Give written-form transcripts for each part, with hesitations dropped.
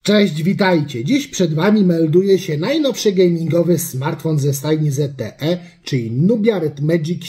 Cześć, witajcie. Dziś przed Wami melduje się najnowszy gamingowy smartfon ze stajni ZTE, czyli Nubia Red Magic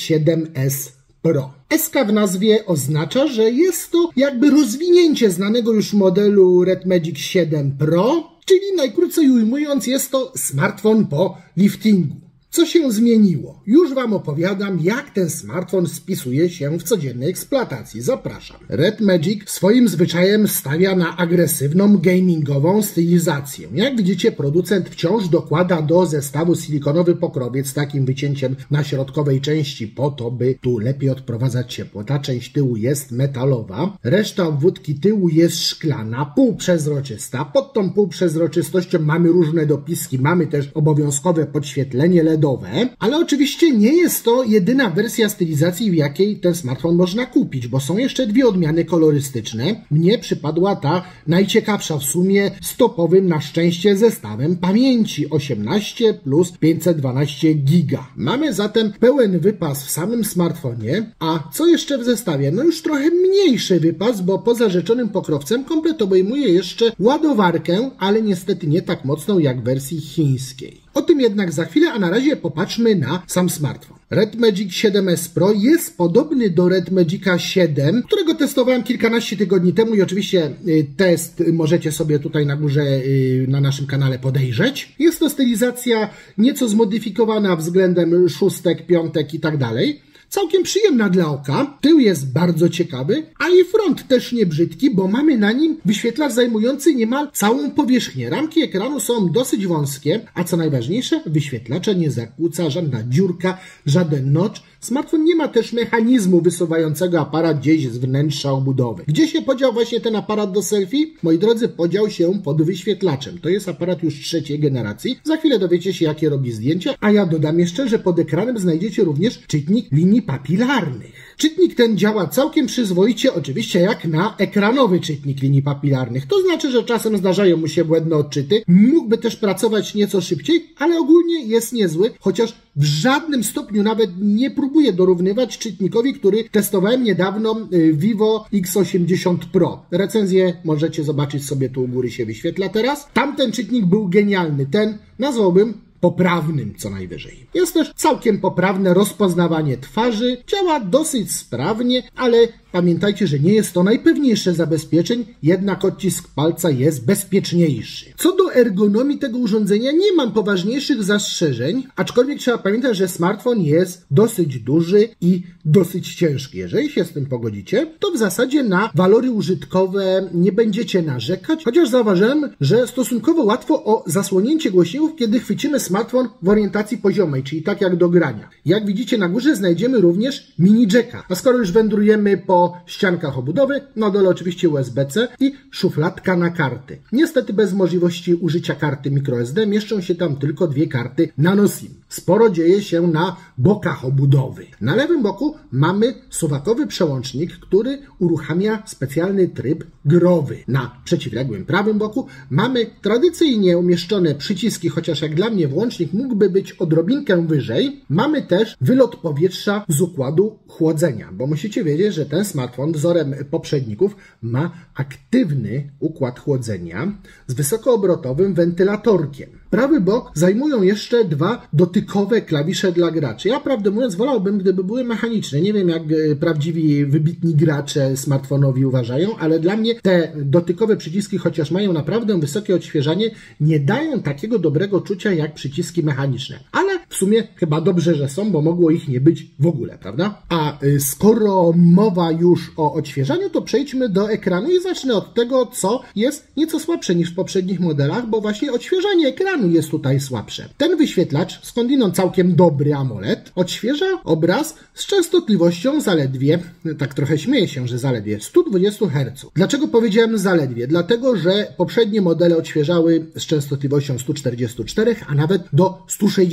7S Pro. SK w nazwie oznacza, że jest to jakby rozwinięcie znanego już modelu Red Magic 7 Pro, czyli najkrócej ujmując jest to smartfon po liftingu. Co się zmieniło? Już Wam opowiadam, jak ten smartfon spisuje się w codziennej eksploatacji. Zapraszam. Red Magic swoim zwyczajem stawia na agresywną gamingową stylizację. Jak widzicie, producent wciąż dokłada do zestawu silikonowy pokrowiec z takim wycięciem na środkowej części po to, by tu lepiej odprowadzać ciepło. Ta część tyłu jest metalowa, reszta obwódki tyłu jest szklana, półprzezroczysta. Pod tą półprzezroczystością mamy różne dopiski, mamy też obowiązkowe podświetlenie LED, ale oczywiście nie jest to jedyna wersja stylizacji, w jakiej ten smartfon można kupić, bo są jeszcze dwie odmiany kolorystyczne. Mnie przypadła ta najciekawsza w sumie z topowym na szczęście zestawem pamięci 18 plus 512 giga. Mamy zatem pełen wypas w samym smartfonie, a co jeszcze w zestawie? No już trochę mniejszy wypas, bo poza rzeczonym pokrowcem komplet obejmuje jeszcze ładowarkę, ale niestety nie tak mocną jak w wersji chińskiej. O tym jednak za chwilę, a na razie popatrzmy na sam smartfon. Red Magic 7S Pro jest podobny do Red Magica 7, którego testowałem kilkanaście tygodni temu i oczywiście test możecie sobie tutaj na górze na naszym kanale podejrzeć. Jest to stylizacja nieco zmodyfikowana względem szóstek, piątek i tak dalej. Całkiem przyjemna dla oka, tył jest bardzo ciekawy, a i front też nie brzydki, bo mamy na nim wyświetlacz zajmujący niemal całą powierzchnię. Ramki ekranu są dosyć wąskie, a co najważniejsze, wyświetlacza nie zakłóca żadna dziurka, żaden notch. Smartfon nie ma też mechanizmu wysuwającego aparat gdzieś z wnętrza obudowy. Gdzie się podział właśnie ten aparat do selfie? Moi drodzy, podział się pod wyświetlaczem. To jest aparat już trzeciej generacji. Za chwilę dowiecie się, jakie robi zdjęcia, a ja dodam jeszcze, że pod ekranem znajdziecie również czytnik linii papilarnych. Czytnik ten działa całkiem przyzwoicie, oczywiście jak na ekranowy czytnik linii papilarnych. To znaczy, że czasem zdarzają mu się błędne odczyty. Mógłby też pracować nieco szybciej, ale ogólnie jest niezły, chociaż w żadnym stopniu nawet nie próbuje dorównywać czytnikowi, który testowałem niedawno Vivo X80 Pro. Recenzję możecie zobaczyć sobie, tu u góry się wyświetla teraz. Tamten czytnik był genialny, ten nazwałbym poprawnym co najwyżej. Jest też całkiem poprawne rozpoznawanie twarzy, działa dosyć sprawnie, ale pamiętajcie, że nie jest to najpewniejsze zabezpieczeń, jednak odcisk palca jest bezpieczniejszy. Co do ergonomii tego urządzenia nie mam poważniejszych zastrzeżeń, aczkolwiek trzeba pamiętać, że smartfon jest dosyć duży i dosyć ciężki. Jeżeli się z tym pogodzicie, to w zasadzie na walory użytkowe nie będziecie narzekać, chociaż zauważyłem, że stosunkowo łatwo o zasłonięcie głośników, kiedy chwycimy smartfon w orientacji poziomej, czyli tak jak do grania. Jak widzicie na górze znajdziemy również mini jacka. A skoro już wędrujemy po ściankach obudowy, na dole oczywiście USB-C i szufladka na karty. Niestety bez możliwości użycia karty microSD mieszczą się tam tylko dwie karty nano SIM. Sporo dzieje się na bokach obudowy. Na lewym boku mamy suwakowy przełącznik, który uruchamia specjalny tryb growy. Na przeciwległym prawym boku mamy tradycyjnie umieszczone przyciski, chociaż jak dla mnie włącznik mógłby być odrobinkę wyżej. Mamy też wylot powietrza z układu chłodzenia, bo musicie wiedzieć, że ten smartfon wzorem poprzedników ma aktywny układ chłodzenia z wysokoobrotowym wentylatorkiem. Prawy bok zajmują jeszcze dwa dotykowe klawisze dla graczy. Ja prawdę mówiąc wolałbym, gdyby były mechaniczne. Nie wiem, jak prawdziwi, wybitni gracze smartfonowi uważają, ale dla mnie te dotykowe przyciski, chociaż mają naprawdę wysokie odświeżanie, nie dają takiego dobrego czucia jak przyciski mechaniczne. Ale w sumie chyba dobrze, że są, bo mogło ich nie być w ogóle, prawda? A skoro mowa już o odświeżaniu, to przejdźmy do ekranu i zacznę od tego, co jest nieco słabsze niż w poprzednich modelach, bo właśnie odświeżanie ekranu jest tutaj słabsze. Ten wyświetlacz, skądinąd całkiem dobry AMOLED, odświeża obraz z częstotliwością zaledwie, tak trochę śmieję się, że zaledwie 120 Hz. Dlaczego powiedziałem zaledwie? Dlatego, że poprzednie modele odświeżały z częstotliwością 144, a nawet do 165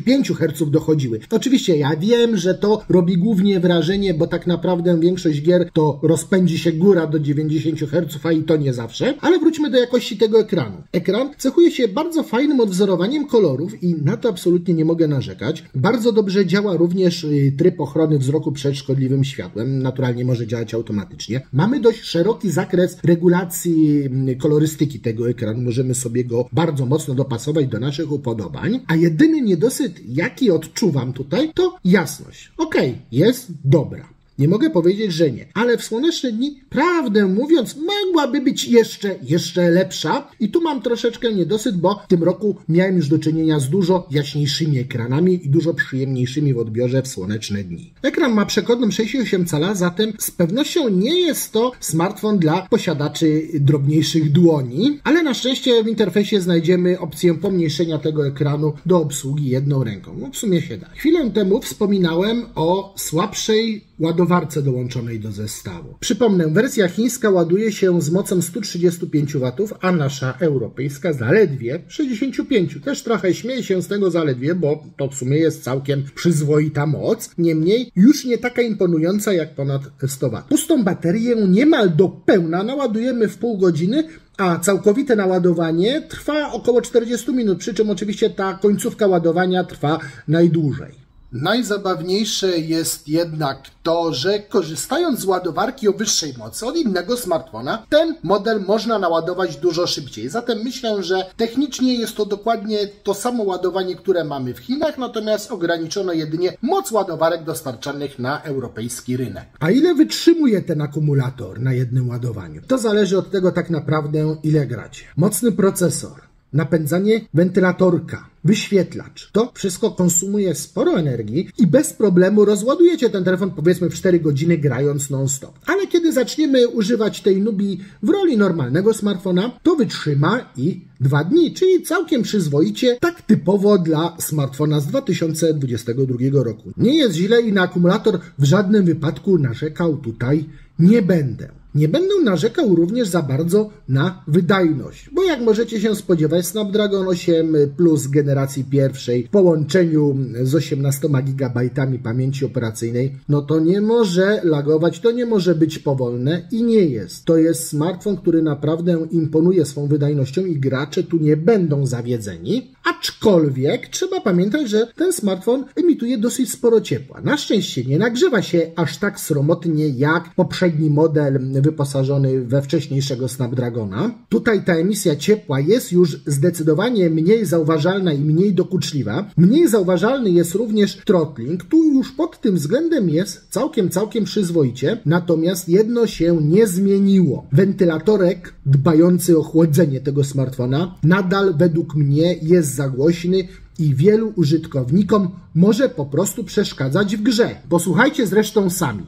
95 Hz dochodziły. Oczywiście ja wiem, że to robi głównie wrażenie, bo tak naprawdę większość gier to rozpędzi się góra do 90 Hz, a i to nie zawsze. Ale wróćmy do jakości tego ekranu. Ekran cechuje się bardzo fajnym odwzorowaniem kolorów i na to absolutnie nie mogę narzekać. Bardzo dobrze działa również tryb ochrony wzroku przed szkodliwym światłem. Naturalnie może działać automatycznie. Mamy dość szeroki zakres regulacji kolorystyki tego ekranu. Możemy sobie go bardzo mocno dopasować do naszych upodobań. A jedyny niedosyt, jaki odczuwam tutaj, to jasność. Okej, jest dobra. Nie mogę powiedzieć, że nie, ale w słoneczne dni, prawdę mówiąc, mogłaby być jeszcze lepsza. I tu mam troszeczkę niedosyt, bo w tym roku miałem już do czynienia z dużo jaśniejszymi ekranami i dużo przyjemniejszymi w odbiorze w słoneczne dni. Ekran ma przekątną 6,8 cala, zatem z pewnością nie jest to smartfon dla posiadaczy drobniejszych dłoni, ale na szczęście w interfejsie znajdziemy opcję pomniejszenia tego ekranu do obsługi jedną ręką. No w sumie się da. Chwilę temu wspominałem o słabszej ładowarce dołączonej do zestawu. Przypomnę, wersja chińska ładuje się z mocą 135 W, a nasza europejska zaledwie 65. Też trochę śmieję się z tego zaledwie, bo to w sumie jest całkiem przyzwoita moc. Niemniej już nie taka imponująca jak ponad 100 W. Pustą baterię niemal do pełna naładujemy w pół godziny, a całkowite naładowanie trwa około 40 minut, przy czym oczywiście ta końcówka ładowania trwa najdłużej. Najzabawniejsze jest jednak to, że korzystając z ładowarki o wyższej mocy od innego smartfona, ten model można naładować dużo szybciej. Zatem myślę, że technicznie jest to dokładnie to samo ładowanie, które mamy w Chinach, natomiast ograniczono jedynie moc ładowarek dostarczanych na europejski rynek. A ile wytrzymuje ten akumulator na jednym ładowaniu? To zależy od tego tak naprawdę, ile gracie. Mocny procesor, napędzanie wentylatorka, wyświetlacz. To wszystko konsumuje sporo energii i bez problemu rozładujecie ten telefon powiedzmy w 4 godziny grając non-stop. Ale kiedy zaczniemy używać tej Nubii w roli normalnego smartfona, to wytrzyma i 2 dni, czyli całkiem przyzwoicie, tak typowo dla smartfona z 2022 roku. Nie jest źle i na akumulator w żadnym wypadku narzekał tutaj nie będę. Nie będę narzekał również za bardzo na wydajność, bo jak możecie się spodziewać, Snapdragon 8 Plus generacji pierwszej w połączeniu z 18 GB pamięci operacyjnej, no to nie może lagować, to nie może być powolne i nie jest. To jest smartfon, który naprawdę imponuje swą wydajnością i gracze tu nie będą zawiedzeni, aczkolwiek trzeba pamiętać, że ten smartfon emituje dosyć sporo ciepła. Na szczęście nie nagrzewa się aż tak sromotnie jak poprzedni model wyposażony we wcześniejszego Snapdragona. Tutaj ta emisja ciepła jest już zdecydowanie mniej zauważalna i mniej dokuczliwa. Mniej zauważalny jest również throttling. Tu już pod tym względem jest całkiem przyzwoicie. Natomiast jedno się nie zmieniło. Wentylatorek dbający o chłodzenie tego smartfona nadal według mnie jest za głośny i wielu użytkownikom może po prostu przeszkadzać w grze. Posłuchajcie zresztą sami.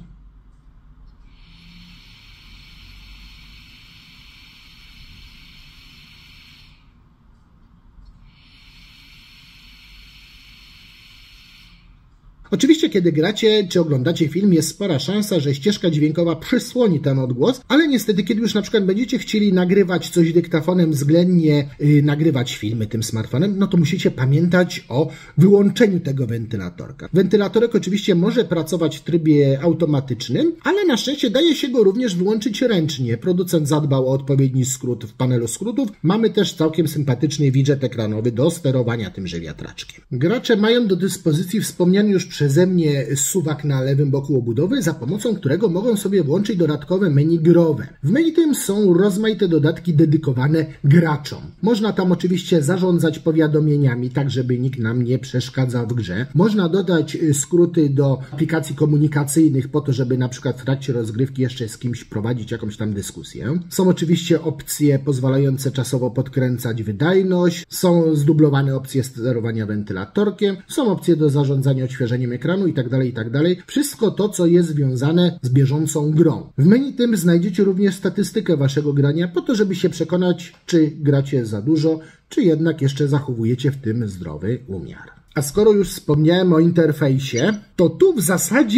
Oczywiście, kiedy gracie czy oglądacie film, jest spora szansa, że ścieżka dźwiękowa przysłoni ten odgłos, ale niestety, kiedy już na przykład będziecie chcieli nagrywać coś dyktafonem, względnie nagrywać filmy tym smartfonem, no to musicie pamiętać o wyłączeniu tego wentylatorka. Wentylatorek oczywiście może pracować w trybie automatycznym, ale na szczęście daje się go również wyłączyć ręcznie. Producent zadbał o odpowiedni skrót w panelu skrótów. Mamy też całkiem sympatyczny widget ekranowy do sterowania tymże wiatraczkiem. Gracze mają do dyspozycji wspomniany już przeze mnie suwak na lewym boku obudowy, za pomocą którego mogą sobie włączyć dodatkowe menu growe. W menu tym są rozmaite dodatki dedykowane graczom. Można tam oczywiście zarządzać powiadomieniami, tak żeby nikt nam nie przeszkadzał w grze. Można dodać skróty do aplikacji komunikacyjnych po to, żeby na przykład w trakcie rozgrywki jeszcze z kimś prowadzić jakąś tam dyskusję. Są oczywiście opcje pozwalające czasowo podkręcać wydajność, są zdublowane opcje sterowania wentylatorkiem, są opcje do zarządzania odświeżeniem ekranu itd. Wszystko to, co jest związane z bieżącą grą. W menu tym znajdziecie również statystykę waszego grania po to, żeby się przekonać, czy gracie za dużo, czy jednak jeszcze zachowujecie w tym zdrowy umiar. A skoro już wspomniałem o interfejsie, to tu w zasadzie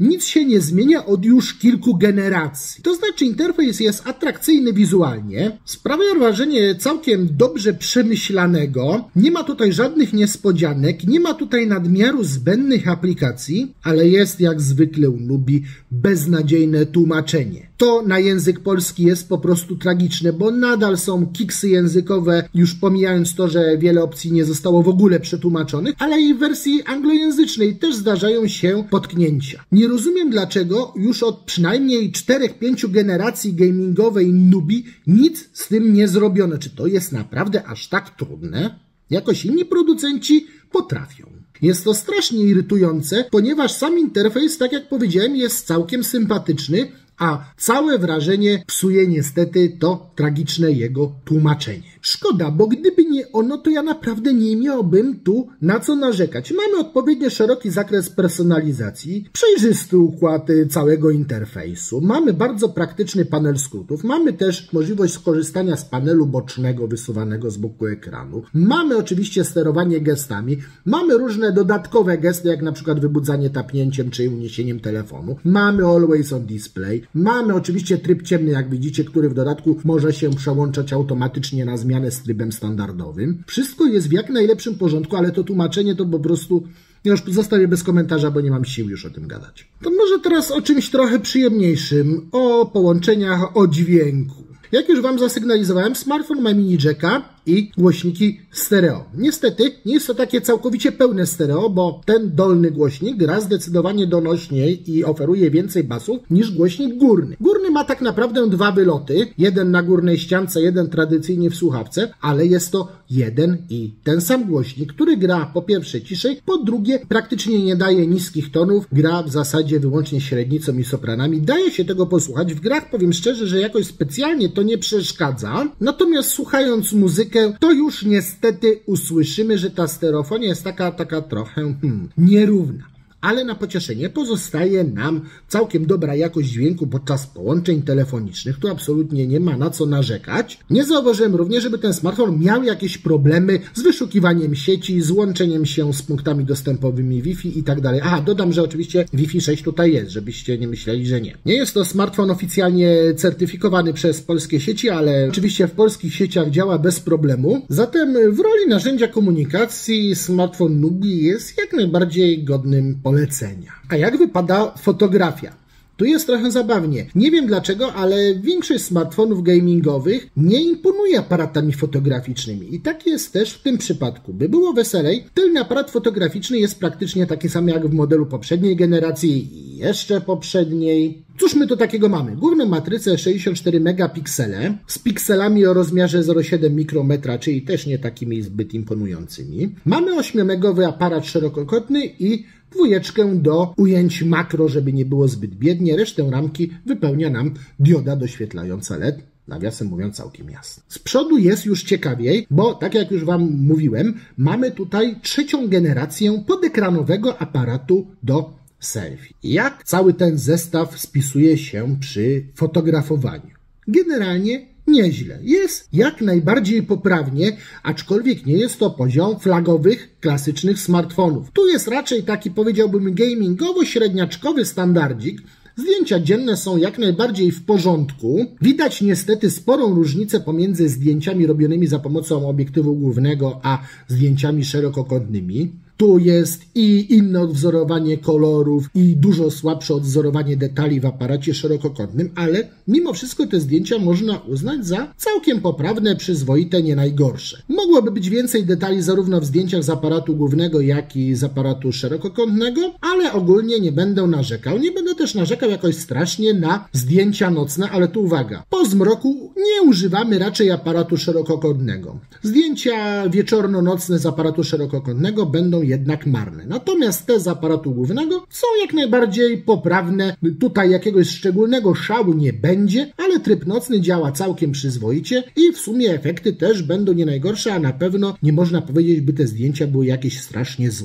nic się nie zmienia od już kilku generacji. To znaczy interfejs jest atrakcyjny wizualnie, sprawia wrażenie całkiem dobrze przemyślanego, nie ma tutaj żadnych niespodzianek, nie ma tutaj nadmiaru zbędnych aplikacji, ale jest jak zwykle u Nubii beznadziejne tłumaczenie. To na język polski jest po prostu tragiczne, bo nadal są kiksy językowe, już pomijając to, że wiele opcji nie zostało w ogóle przetłumaczonych, ale i w wersji anglojęzycznej też zdarzają się potknięcia. Nie rozumiem, dlaczego już od przynajmniej 4-5 generacji gamingowej Nubii nic z tym nie zrobiono. Czy to jest naprawdę aż tak trudne? Jakoś inni producenci potrafią. Jest to strasznie irytujące, ponieważ sam interfejs, tak jak powiedziałem, jest całkiem sympatyczny, a całe wrażenie psuje niestety to tragiczne jego tłumaczenie. Szkoda, bo gdyby nie ono, to ja naprawdę nie miałbym tu na co narzekać. Mamy odpowiednio szeroki zakres personalizacji, przejrzysty układ całego interfejsu, mamy bardzo praktyczny panel skrótów, mamy też możliwość skorzystania z panelu bocznego wysuwanego z boku ekranu, mamy oczywiście sterowanie gestami, mamy różne dodatkowe gesty, jak na przykład wybudzanie tapnięciem czy uniesieniem telefonu, mamy Always on Display, mamy oczywiście tryb ciemny, jak widzicie, który w dodatku może się przełączać automatycznie na zmianę z trybem standardowym. Wszystko jest w jak najlepszym porządku, ale to tłumaczenie to po prostu... Ja już zostawię bez komentarza, bo nie mam sił już o tym gadać. To może teraz o czymś trochę przyjemniejszym, o połączeniach, o dźwięku. Jak już Wam zasygnalizowałem, smartfon ma mini jacka i głośniki stereo. Niestety nie jest to takie całkowicie pełne stereo, bo ten dolny głośnik gra zdecydowanie donośniej i oferuje więcej basów niż głośnik górny. Górny ma tak naprawdę dwa wyloty, jeden na górnej ściance, jeden tradycyjnie w słuchawce, ale jest to jeden i ten sam głośnik, który gra po pierwsze ciszej, po drugie praktycznie nie daje niskich tonów, gra w zasadzie wyłącznie średnicą i sopranami. Daje się tego posłuchać. W grach powiem szczerze, że jakoś specjalnie to nie przeszkadza, natomiast słuchając muzykę, to już niestety usłyszymy, że ta stereofonia jest taka trochę nierówna. Ale na pocieszenie pozostaje nam całkiem dobra jakość dźwięku podczas połączeń telefonicznych. Tu absolutnie nie ma na co narzekać. Nie zauważyłem również, żeby ten smartfon miał jakieś problemy z wyszukiwaniem sieci, z łączeniem się z punktami dostępowymi Wi-Fi i tak dalej. Aha, dodam, że oczywiście Wi-Fi 6 tutaj jest, żebyście nie myśleli, że nie. Nie jest to smartfon oficjalnie certyfikowany przez polskie sieci, ale oczywiście w polskich sieciach działa bez problemu. Zatem w roli narzędzia komunikacji smartfon Nubii jest jak najbardziej godnym polecenia. A jak wypada fotografia? Tu jest trochę zabawnie. Nie wiem dlaczego, ale większość smartfonów gamingowych nie imponuje aparatami fotograficznymi. I tak jest też w tym przypadku. By było weselej, tylny aparat fotograficzny jest praktycznie taki sam jak w modelu poprzedniej generacji i jeszcze poprzedniej. Cóż my to takiego mamy? Główną matrycę 64 megapiksele z pikselami o rozmiarze 0,7 mikrometra, czyli też nie takimi zbyt imponującymi. Mamy 8-megowy aparat szerokokątny i dwójeczkę do ujęć makro, żeby nie było zbyt biednie. Resztę ramki wypełnia nam dioda doświetlająca LED. Nawiasem mówiąc całkiem jasne. Z przodu jest już ciekawiej, bo tak jak już Wam mówiłem, mamy tutaj trzecią generację podekranowego aparatu do selfie. Jak cały ten zestaw spisuje się przy fotografowaniu? Generalnie nieźle. Jest jak najbardziej poprawnie, aczkolwiek nie jest to poziom flagowych, klasycznych smartfonów. Tu jest raczej taki, powiedziałbym, gamingowo-średniaczkowy standardzik. Zdjęcia dzienne są jak najbardziej w porządku. Widać niestety sporą różnicę pomiędzy zdjęciami robionymi za pomocą obiektywu głównego, a zdjęciami szerokokątnymi. Tu jest i inne odwzorowanie kolorów i dużo słabsze odwzorowanie detali w aparacie szerokokątnym, ale mimo wszystko te zdjęcia można uznać za całkiem poprawne, przyzwoite, nie najgorsze. Mogłoby być więcej detali zarówno w zdjęciach z aparatu głównego, jak i z aparatu szerokokątnego, ale ogólnie nie będę narzekał. Nie będę też narzekał jakoś strasznie na zdjęcia nocne, ale tu uwaga, po zmroku nie używamy raczej aparatu szerokokątnego. Zdjęcia wieczorno-nocne z aparatu szerokokątnego będą jednak marne. Natomiast te z aparatu głównego są jak najbardziej poprawne. Tutaj jakiegoś szczególnego szału nie będzie, ale tryb nocny działa całkiem przyzwoicie i w sumie efekty też będą nie najgorsze, a na pewno nie można powiedzieć, by te zdjęcia były jakieś strasznie złe.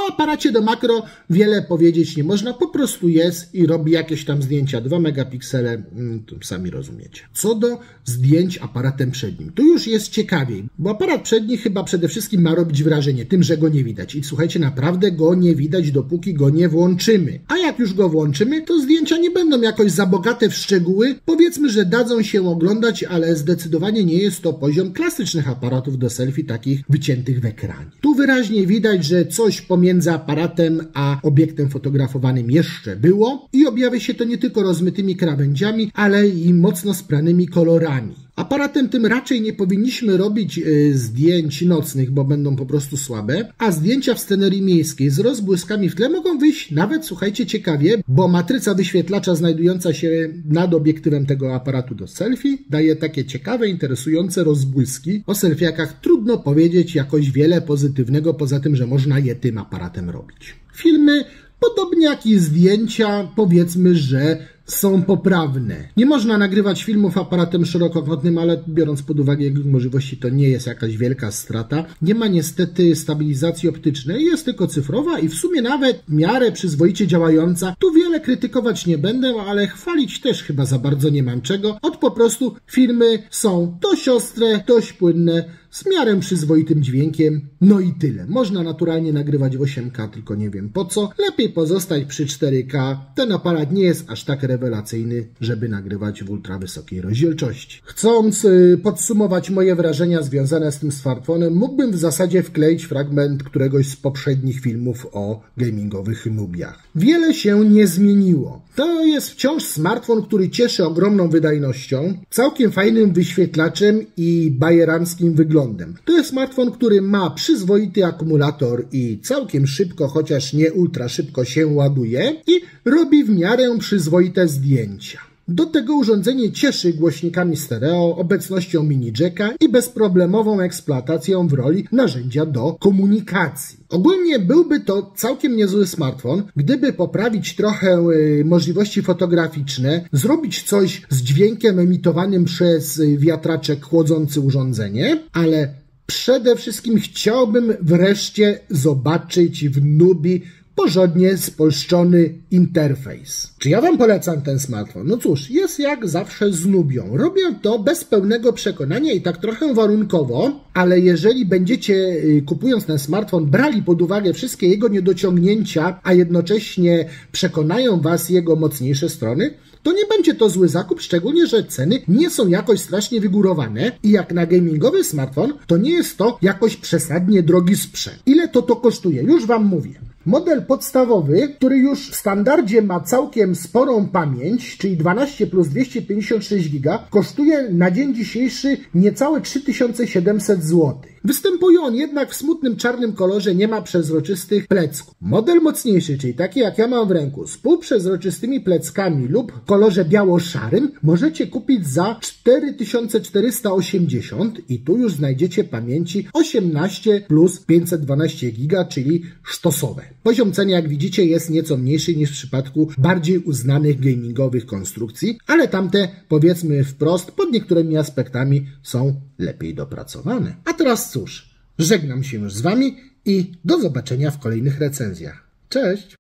O aparacie do makro wiele powiedzieć nie można, po prostu jest i robi jakieś tam zdjęcia 2 megapiksele, to sami rozumiecie. Co do zdjęć aparatem przednim, tu już jest ciekawiej, bo aparat przedni chyba przede wszystkim ma robić wrażenie tym, że go nie widać. I słuchajcie, naprawdę go nie widać, dopóki go nie włączymy. A jak już go włączymy, to zdjęcia nie będą jakoś za bogate w szczegóły. Powiedzmy, że dadzą się oglądać, ale zdecydowanie nie jest to poziom klasycznych aparatów do selfie, takich wyciętych w ekranie. Tu wyraźnie widać, że coś pomiędzy aparatem a obiektem fotografowanym jeszcze było i objawia się to nie tylko rozmytymi krawędziami, ale i mocno spranymi kolorami. Aparatem tym raczej nie powinniśmy robić zdjęć nocnych, bo będą po prostu słabe, a zdjęcia w scenerii miejskiej z rozbłyskami w tle mogą wyjść nawet, słuchajcie, ciekawie, bo matryca wyświetlacza znajdująca się nad obiektywem tego aparatu do selfie daje takie ciekawe, interesujące rozbłyski. O selfiakach trudno powiedzieć jakoś wiele pozytywnego, poza tym, że można je tym aparatem robić. Filmy, podobnie jak i zdjęcia, powiedzmy, że są poprawne. Nie można nagrywać filmów aparatem szerokokątnym, ale biorąc pod uwagę jego możliwości, to nie jest jakaś wielka strata. Nie ma niestety stabilizacji optycznej, jest tylko cyfrowa i w sumie nawet w miarę przyzwoicie działająca. Tu wiele krytykować nie będę, ale chwalić też chyba za bardzo nie mam czego. Po prostu filmy są dość ostre, dość płynne, z miarę przyzwoitym dźwiękiem, no i tyle. Można naturalnie nagrywać w 8K, tylko nie wiem po co. Lepiej pozostać przy 4K. Ten aparat nie jest aż tak rewelacyjny, żeby nagrywać w ultrawysokiej rozdzielczości. Chcąc podsumować moje wrażenia związane z tym smartfonem, mógłbym w zasadzie wkleić fragment któregoś z poprzednich filmów o gamingowych nubiach. Wiele się nie zmieniło. To jest wciąż smartfon, który cieszy ogromną wydajnością, całkiem fajnym wyświetlaczem i bajeranckim wyglądem. To jest smartfon, który ma przyzwoity akumulator i całkiem szybko, chociaż nie ultra szybko się ładuje i robi w miarę przyzwoite zdjęcia. Do tego urządzenie cieszy głośnikami stereo, obecnością mini jacka i bezproblemową eksploatacją w roli narzędzia do komunikacji. Ogólnie byłby to całkiem niezły smartfon, gdyby poprawić trochę możliwości fotograficzne, zrobić coś z dźwiękiem emitowanym przez wiatraczek chłodzący urządzenie, ale przede wszystkim chciałbym wreszcie zobaczyć w Nubii porządnie spolszczony interfejs. Czy ja Wam polecam ten smartfon? No cóż, jest jak zawsze z Nubią. Robię to bez pełnego przekonania i tak trochę warunkowo, ale jeżeli będziecie, kupując ten smartfon, brali pod uwagę wszystkie jego niedociągnięcia, a jednocześnie przekonają Was jego mocniejsze strony, to nie będzie to zły zakup, szczególnie, że ceny nie są jakoś strasznie wygórowane i jak na gamingowy smartfon, to nie jest to jakoś przesadnie drogi sprzęt. Ile to kosztuje? Już Wam mówię. Model podstawowy, który już w standardzie ma całkiem sporą pamięć, czyli 12 plus 256 GB, kosztuje na dzień dzisiejszy niecałe 3700 zł. Występuje on jednak w smutnym czarnym kolorze, nie ma przezroczystych plecków. Model mocniejszy, czyli taki jak ja mam w ręku, z półprzezroczystymi pleckami lub w kolorze biało-szarym, możecie kupić za 4480 i tu już znajdziecie pamięci 18 plus 512 GB, czyli sztosowe. Poziom ceny, jak widzicie, jest nieco mniejszy niż w przypadku bardziej uznanych gamingowych konstrukcji, ale tamte, powiedzmy wprost, pod niektórymi aspektami są lepiej dopracowane. A teraz cóż, żegnam się już z Wami i do zobaczenia w kolejnych recenzjach. Cześć!